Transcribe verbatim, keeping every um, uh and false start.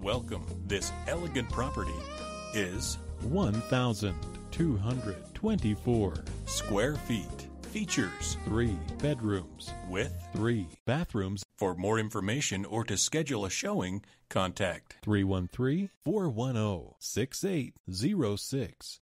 Welcome. This elegant property is one thousand two hundred twenty-four square feet. Features three bedrooms with three bathrooms. For more information or to schedule a showing, contact three one three, four one zero, six eight zero six.